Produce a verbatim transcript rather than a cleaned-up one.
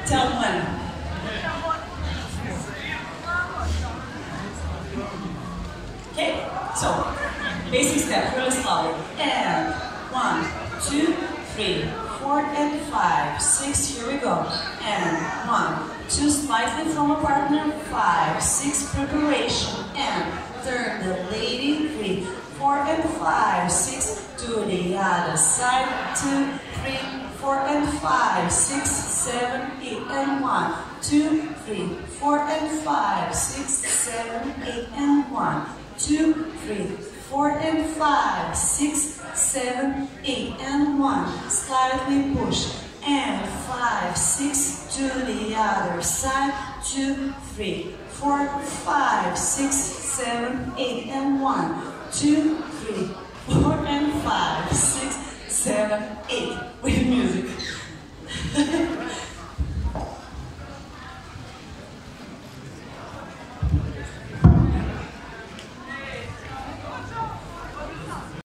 Tell when. Okay, so basic step, really slowly. And one, two, three, four, and five, six. Here we go. And one, two, slightly from a partner. Five, six, preparation. And turn the lady. Three, four, and five, six. To the other side. Two, three, four, and five, six, seven, eight, and one. Two, three, four, and five, six, seven, eight, and one. Two, three, four, and five, six, seven, eight, and one. Slightly push. And five, six, to the other side. Two, three, four, five, six, seven, eight, and one. Two, three, four, and five, six, seven, eight. We